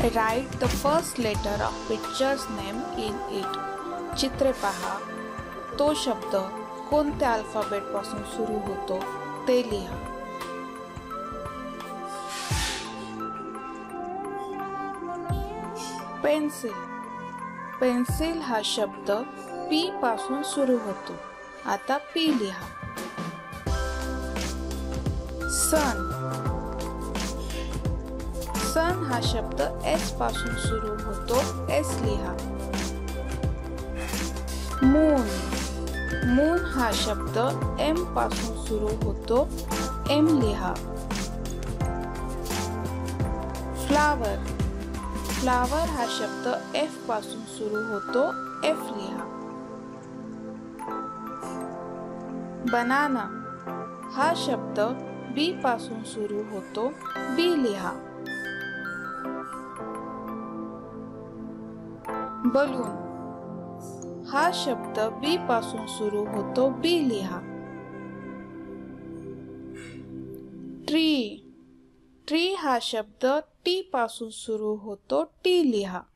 Write the first letter of picture's name in it. चित्रे पहा. तो शब्द कोणत्या अल्फाबेट पासून सुरू होतो ते लिहा. पेन्सिल. पेन्सिल हा शब्द पी पासून सुरू होतो. आता पी लिहा. सन. सन हा शब्द एस पासून सुरू होतो. एस लिहा. मून. मून हा शब्द एम पासून सुरू होतो. एम लिहा. फ्लावर. फ्लावर हा शब्द एफ पासून सुरू होतो. एफ लिहा. बनाना हा शब्द बी पासून सुरू होतो. बी लिहा. बलून हा शब्द बी पासून सुरू होतो. बी लिहा. ट्री. ट्री हा शब्द टी पासून सुरू होतो. टी लिहा.